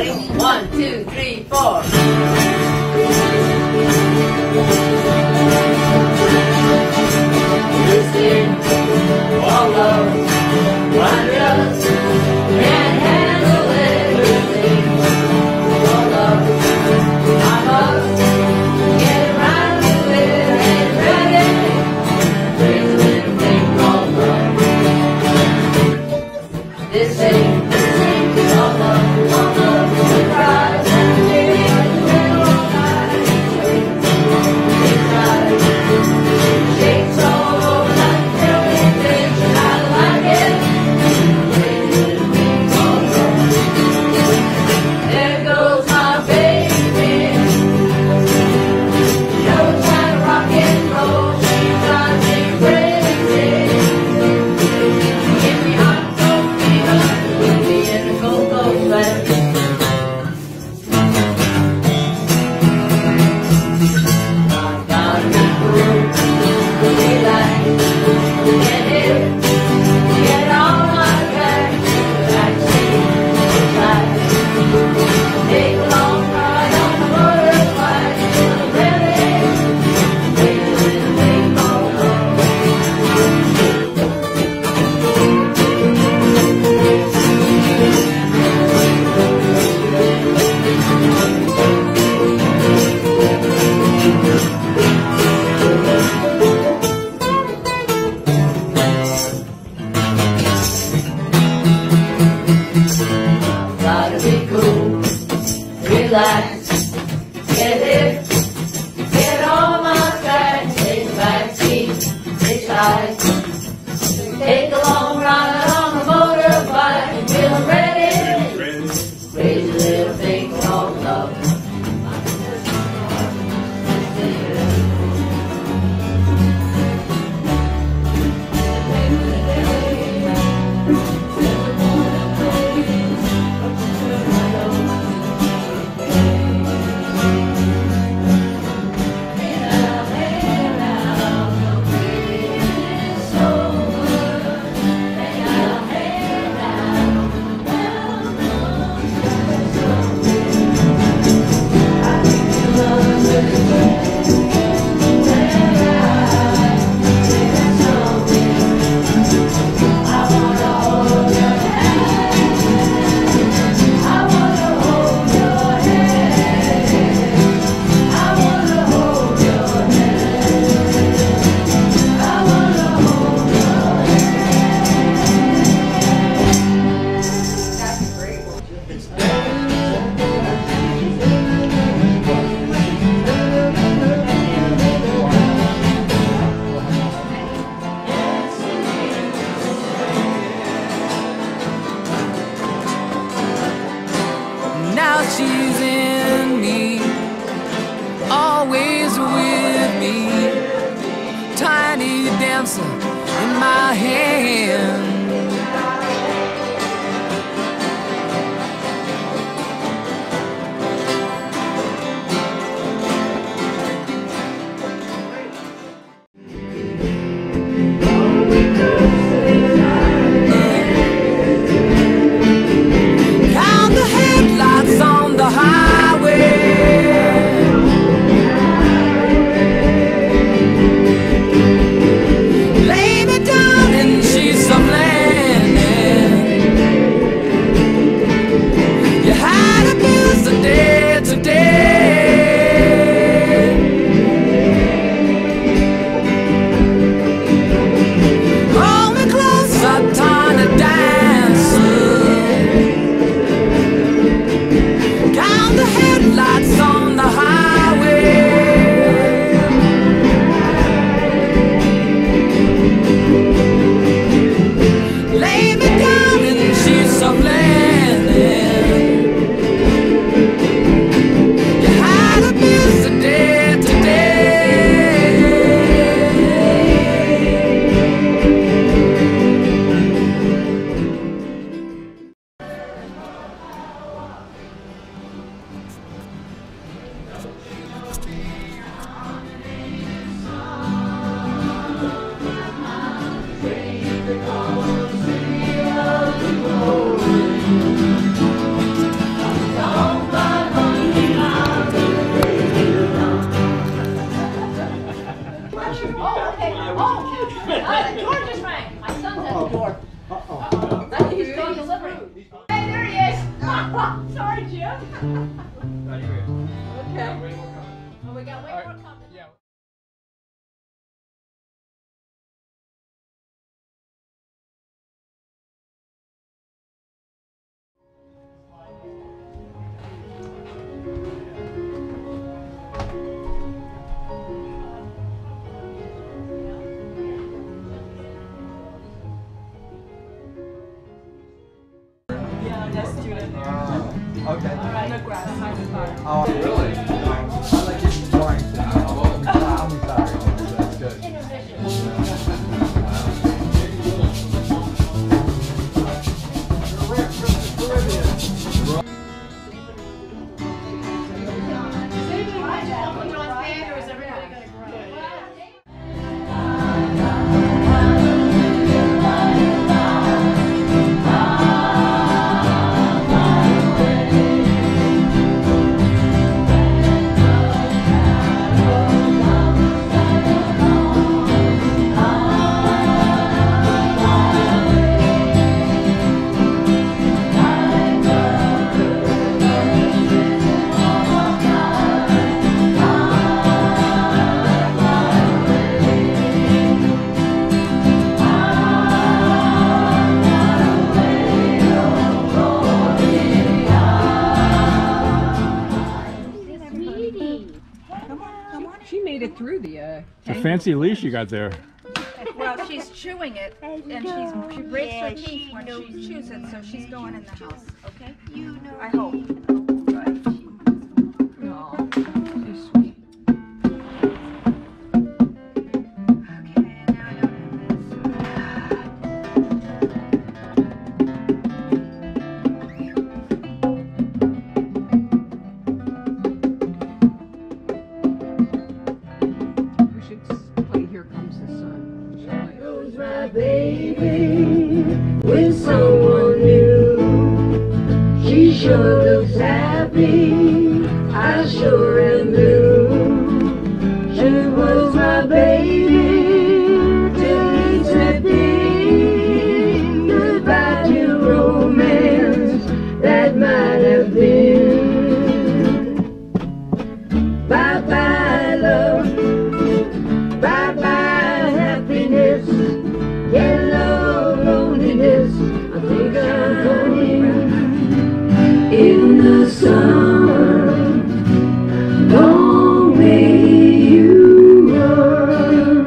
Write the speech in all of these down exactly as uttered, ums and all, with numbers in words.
Ready? One, two, three, four. Listen, all love, one just can't handle everything. All love, I must get around with it and ready. There's a little thing called love. This ain't, this ain't all love, all love, the cries and the tears and all night. Inside, shakes all over like everything. I like it. There's a little thing called love. There goes my baby. Knows how to rock and roll. She drives me crazy. Give me hot cold fever. Put me in a cold, cold sweat. Gotta be cool, relax, get it, get on my back, backseat, inside. Take a long ride on the motorbike, ready, take a little thing called love. Gotta be cool, relax, get it, get on my track, take the back seat, hitchhike, take a long ride on a motorbike, feeling ready, crazy little thing called love. Now she's in me, always with me, tiny dancer in my hand. Count the headlights on the highway. Lay me down and she's some land. Oh, okay. Oh, uh, the door just rang. My son's at the door. Uh-oh. Uh-oh. I think he's still delivering. Hey, there he is. Sorry, Jim. Okay. Oh, we got way more coming. Okay. On the grass, behind the car. Oh, really? I like it boring. Oh, I'm sorry. That's good. She made it through the. Uh, It's a fancy leash you got there. Well, she's chewing it, and she's she breaks her teeth when she chews it, so she's going in the house. Okay? You know. I hope. no, she's sweet. Okay, now I don't We should play Here Comes the Sun. Shall we? Goes my baby with someone new. She sure looks happy. I sure am blue. She was my baby till he said ding. Goodbye to romance that might have been. Bye bye love. Bye bye happiness. Hello loneliness. I think I'm going in the summer. Long may you run.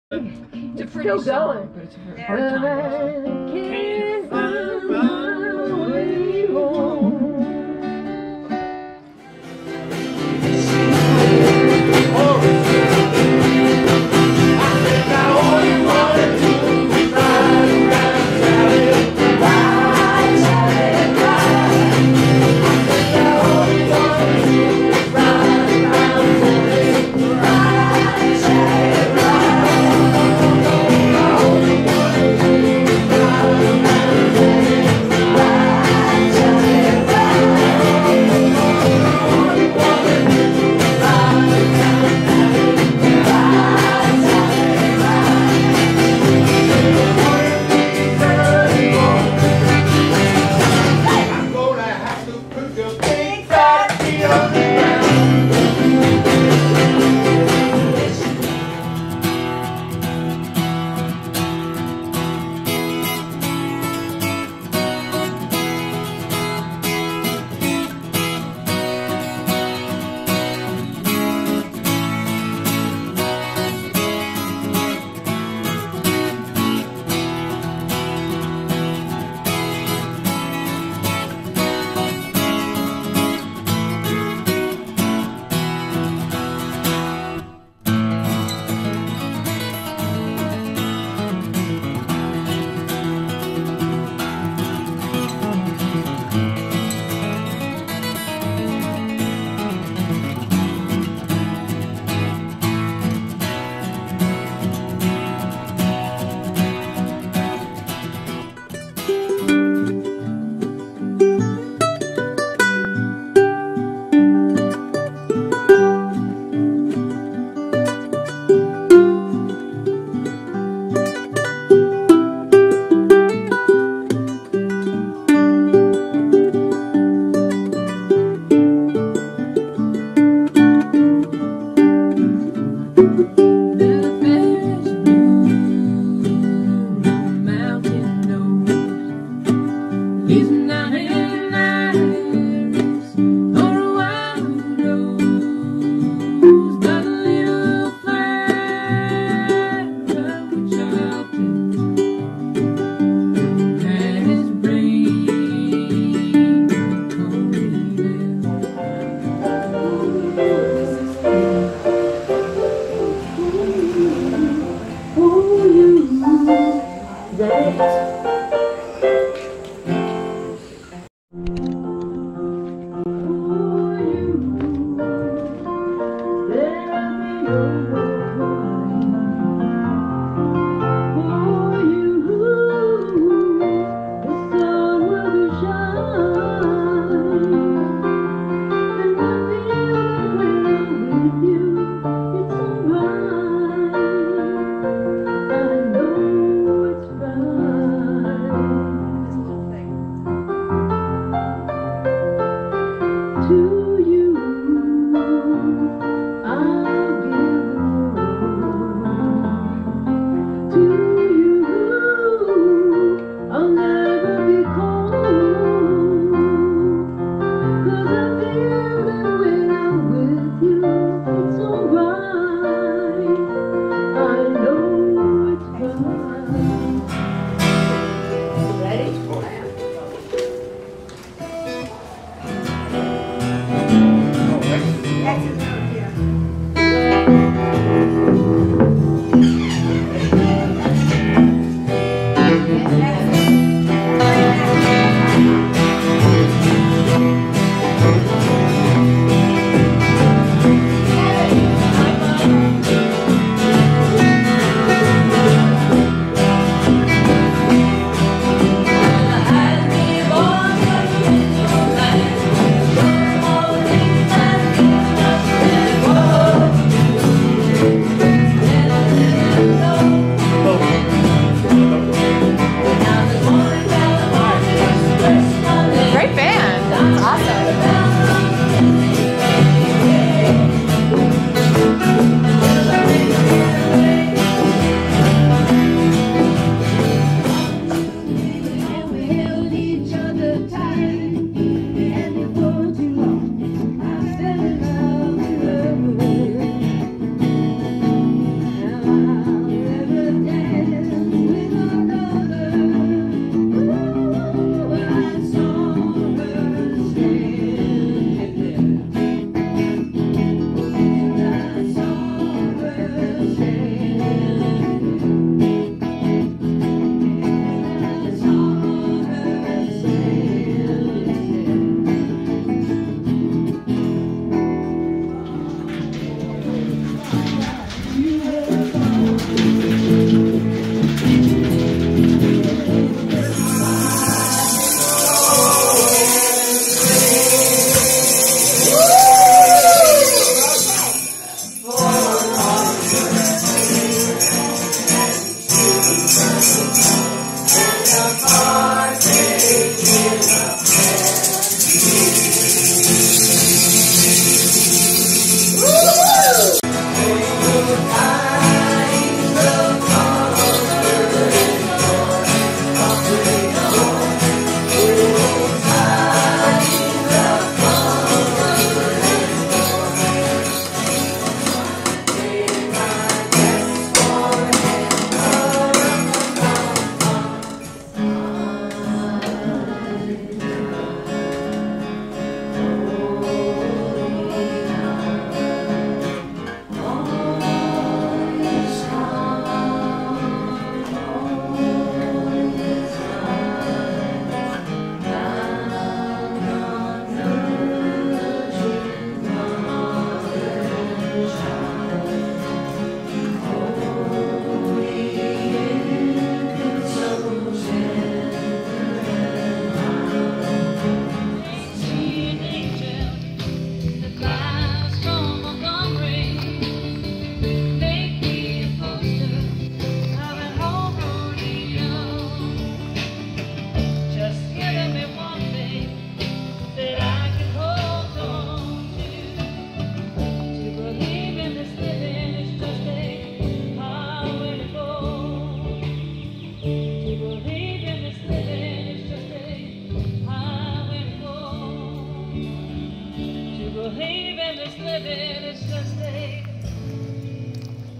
It's a pretty song, but it's a very hard time. Can't find my way home.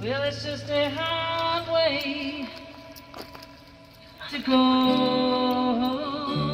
Well, it's just a hard way to go.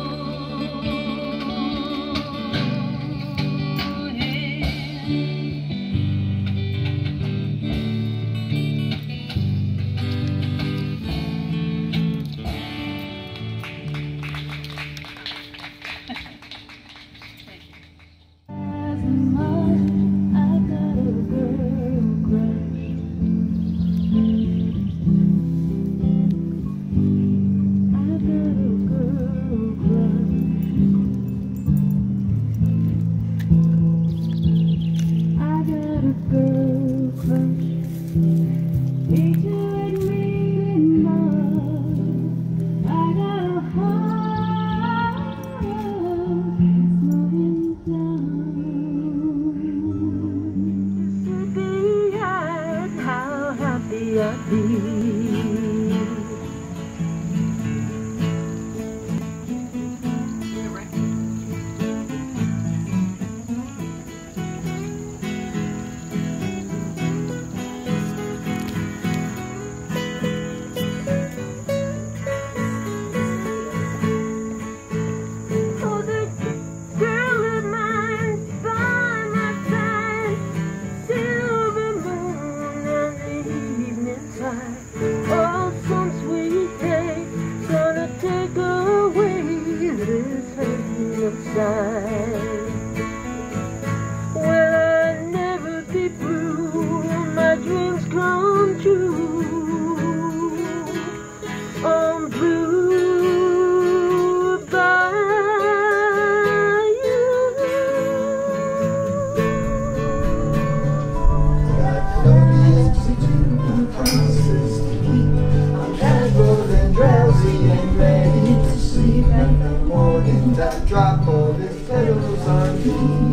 That drop all its petals on me.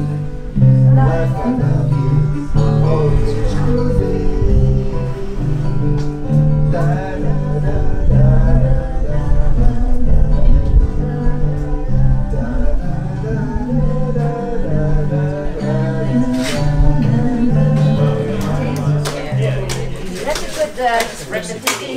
Life, I love you. Oh, it's groovy. Da da da da da That's a good uh, recipe.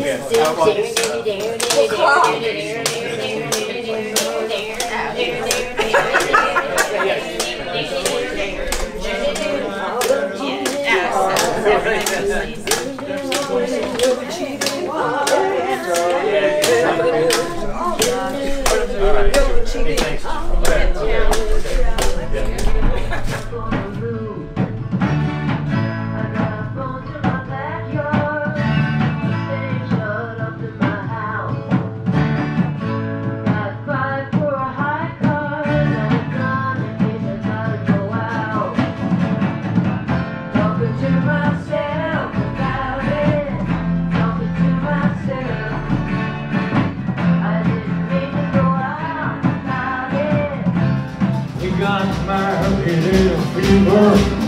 got married in a fever.